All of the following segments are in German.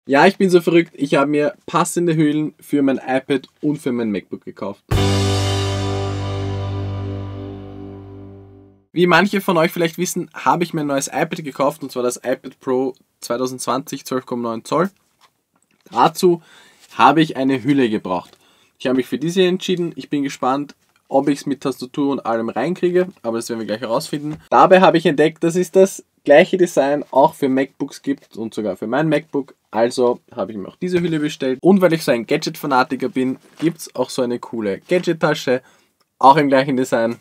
Ja, ich bin so verrückt, ich habe mir passende Hüllen für mein iPad und für mein MacBook gekauft. Wie manche von euch vielleicht wissen, habe ich mir ein neues iPad gekauft, und zwar das iPad Pro 2020 12,9 Zoll. Dazu habe ich eine Hülle gebraucht. Ich habe mich für diese entschieden. Ich bin gespannt, ob ich es mit Tastatur und allem reinkriege, aber das werden wir gleich herausfinden. Dabei habe ich entdeckt, dass es das gleiche Design auch für MacBooks gibt und sogar für mein MacBook. Also habe ich mir auch diese Hülle bestellt. Und weil ich so ein Gadget-Fanatiker bin, gibt es auch so eine coole Gadget-Tasche, auch im gleichen Design.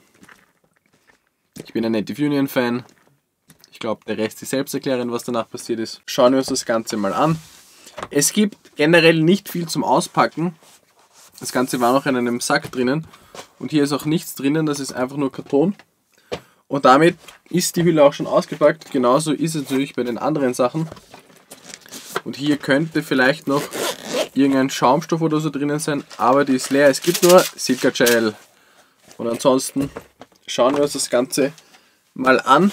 Ich bin ein Native Union Fan. Ich glaube, der Rest ist selbsterklärend, was danach passiert ist. Schauen wir uns das Ganze mal an. Es gibt generell nicht viel zum Auspacken. Das Ganze war noch in einem Sack drinnen. Und hier ist auch nichts drinnen, das ist einfach nur Karton. Und damit ist die Hülle auch schon ausgepackt. Genauso ist es natürlich bei den anderen Sachen. Und hier könnte vielleicht noch irgendein Schaumstoff oder so drinnen sein, aber die ist leer. Es gibt nur Silka Gel. Und ansonsten schauen wir uns das Ganze mal an.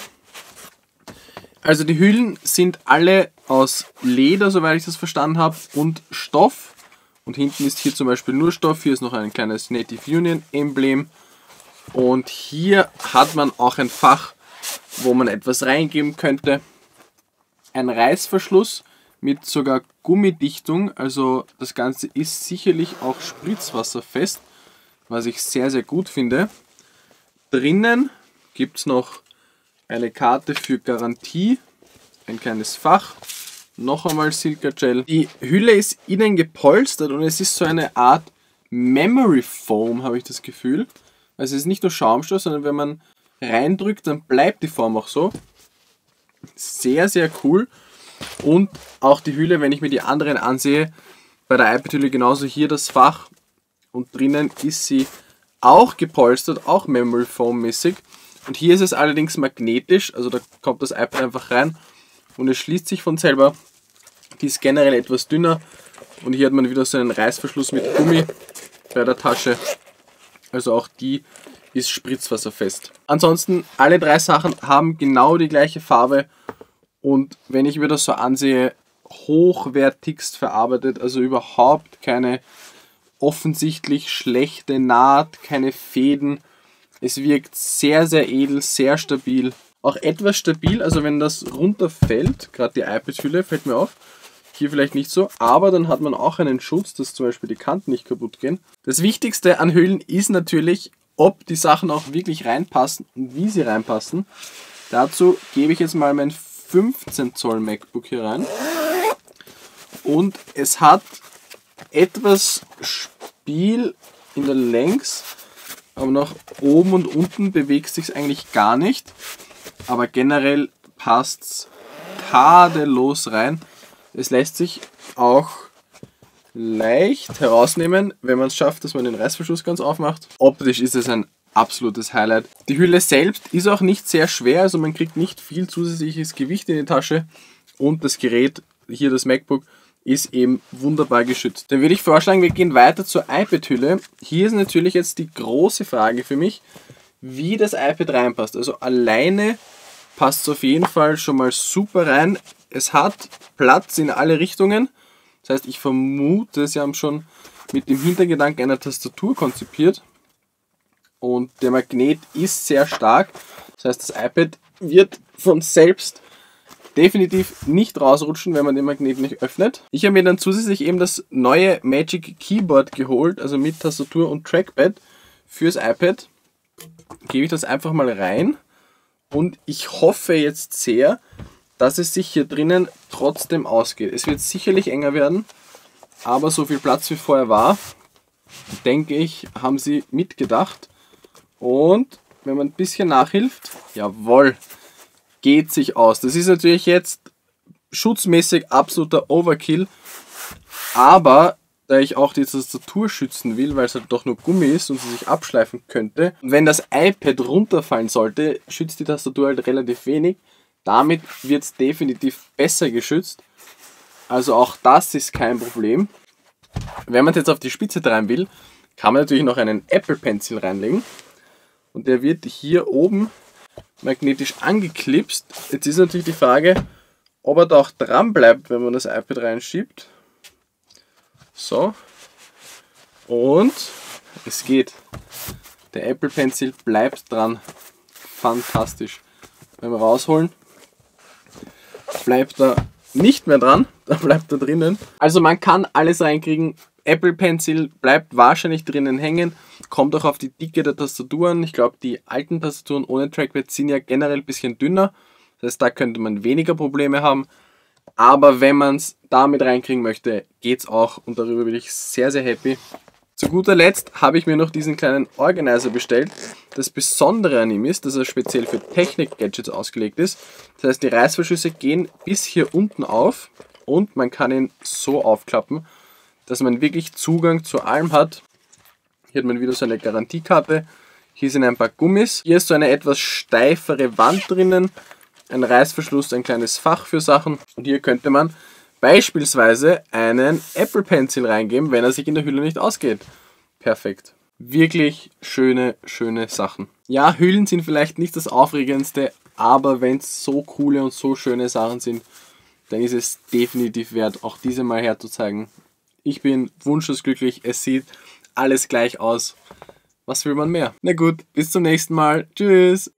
Also die Hüllen sind alle aus Leder, soweit ich das verstanden habe, und Stoff. Und hinten ist hier zum Beispiel nur Stoff. Hier ist noch ein kleines Native Union Emblem. Und hier hat man auch ein Fach, wo man etwas reingeben könnte. Ein Reißverschluss mit sogar Gummidichtung. Also das Ganze ist sicherlich auch spritzwasserfest, was ich sehr, sehr gut finde. Drinnen gibt es noch eine Karte für Garantie, ein kleines Fach, noch einmal Silka Gel. Die Hülle ist innen gepolstert und es ist so eine Art Memory Foam, habe ich das Gefühl. Also es ist nicht nur Schaumstoff, sondern wenn man reindrückt, dann bleibt die Form auch so. Sehr, sehr cool. Und auch die Hülle, wenn ich mir die anderen ansehe, bei der iPad-Hülle genauso hier das Fach und drinnen ist sie auch gepolstert, auch Memory Foam mäßig. Und hier ist es allerdings magnetisch, also da kommt das iPad einfach rein und es schließt sich von selber. Die ist generell etwas dünner und hier hat man wieder so einen Reißverschluss mit Gummi bei der Tasche. Also auch die ist spritzwasserfest. Ansonsten alle drei Sachen haben genau die gleiche Farbe und wenn ich mir das so ansehe, hochwertigst verarbeitet, also überhaupt keine offensichtlich schlechte Naht, keine Fäden. Es wirkt sehr, sehr edel, sehr stabil. Auch etwas stabil, also wenn das runterfällt, gerade die iPad-Hülle fällt mir auf, hier vielleicht nicht so, aber dann hat man auch einen Schutz, dass zum Beispiel die Kanten nicht kaputt gehen. Das Wichtigste an Hüllen ist natürlich, ob die Sachen auch wirklich reinpassen und wie sie reinpassen. Dazu gebe ich jetzt mal mein 15 Zoll MacBook hier rein und es hat etwas Spiel in der Längs, aber nach oben und unten bewegt sich eigentlich gar nicht. Aber generell passt es tadellos rein. Es lässt sich auch leicht herausnehmen, wenn man es schafft, dass man den Reißverschluss ganz aufmacht. Optisch ist es ein absolutes Highlight. Die Hülle selbst ist auch nicht sehr schwer, also man kriegt nicht viel zusätzliches Gewicht in die Tasche und das Gerät, hier das MacBook, ist eben wunderbar geschützt. Dann würde ich vorschlagen, wir gehen weiter zur iPad-Hülle. Hier ist natürlich jetzt die große Frage für mich, wie das iPad reinpasst. Also alleine passt es auf jeden Fall schon mal super rein. Es hat Platz in alle Richtungen. Das heißt, ich vermute, sie haben schon mit dem Hintergedanken einer Tastatur konzipiert. Und der Magnet ist sehr stark. Das heißt, das iPad wird von selbst definitiv nicht rausrutschen, wenn man den Magnet nicht öffnet. Ich habe mir dann zusätzlich eben das neue Magic Keyboard geholt, also mit Tastatur und Trackpad fürs iPad. Gebe ich das einfach mal rein und ich hoffe jetzt sehr, dass es sich hier drinnen trotzdem ausgeht. Es wird sicherlich enger werden, aber so viel Platz wie vorher war, denke ich, haben sie mitgedacht. Und wenn man ein bisschen nachhilft, jawohl, geht sich aus. Das ist natürlich jetzt schutzmäßig absoluter Overkill, aber da ich auch die Tastatur schützen will, weil es halt doch nur Gummi ist und sie sich abschleifen könnte, und wenn das iPad runterfallen sollte, schützt die Tastatur halt relativ wenig. Damit wird es definitiv besser geschützt, also auch das ist kein Problem. Wenn man jetzt auf die Spitze treiben will, kann man natürlich noch einen Apple Pencil reinlegen und der wird hier oben magnetisch angeklipst. Jetzt ist natürlich die Frage, ob er da auch dran bleibt, wenn man das iPad reinschiebt. So. Und es geht. Der Apple Pencil bleibt dran. Fantastisch. Wenn wir rausholen, bleibt er nicht mehr dran, da bleibt er drinnen. Also man kann alles reinkriegen. Apple Pencil bleibt wahrscheinlich drinnen hängen. Kommt auch auf die Dicke der Tastaturen. Ich glaube, die alten Tastaturen ohne Trackpad sind ja generell ein bisschen dünner. Das heißt, da könnte man weniger Probleme haben. Aber wenn man es damit reinkriegen möchte, geht es auch. Und darüber bin ich sehr, sehr happy. Zu guter Letzt habe ich mir noch diesen kleinen Organizer bestellt. Das Besondere an ihm ist, dass er speziell für Technik-Gadgets ausgelegt ist. Das heißt, die Reißverschlüsse gehen bis hier unten auf und man kann ihn so aufklappen, dass man wirklich Zugang zu allem hat. Hier hat man wieder so eine Garantiekarte. Hier sind ein paar Gummis. Hier ist so eine etwas steifere Wand drinnen. Ein Reißverschluss, ein kleines Fach für Sachen. Und hier könnte man beispielsweise einen Apple Pencil reingeben, wenn er sich in der Hülle nicht ausgeht. Perfekt. Wirklich schöne, schöne Sachen. Ja, Hüllen sind vielleicht nicht das Aufregendste, aber wenn es so coole und so schöne Sachen sind, dann ist es definitiv wert, auch diese mal herzuzeigen. Ich bin wunschlos glücklich, es sieht alles gleich aus. Was will man mehr? Na gut, bis zum nächsten Mal. Tschüss!